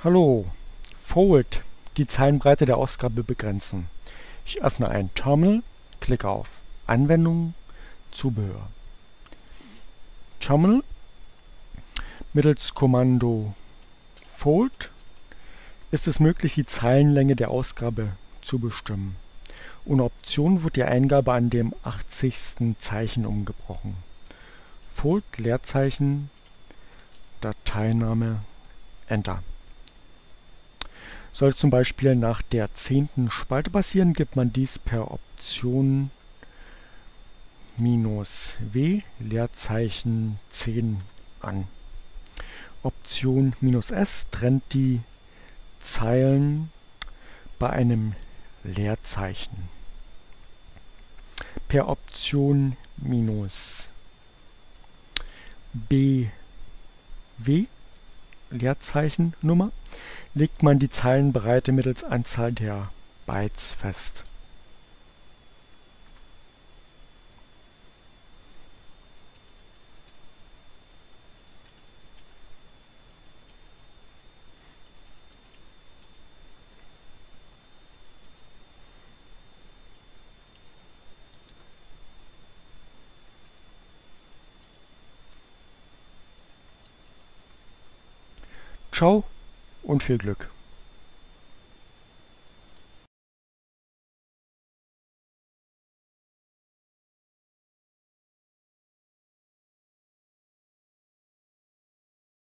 Hallo, Fold, die Zeilenbreite der Ausgabe begrenzen. Ich öffne ein Terminal, klicke auf Anwendungen, Zubehör. Terminal mittels Kommando Fold ist es möglich, die Zeilenlänge der Ausgabe zu bestimmen. Ohne Option wird die Eingabe an dem 80. Zeichen umgebrochen. Fold Leerzeichen, Dateiname, Enter. Soll zum Beispiel nach der 10. Spalte passieren, gibt man dies per Option -W Leerzeichen 10 an. Option -S trennt die Zeilen bei einem Leerzeichen. Per Option -BW Leerzeichennummer legt man die Zeilenbreite mittels Anzahl der Bytes fest. Ciao und viel Glück!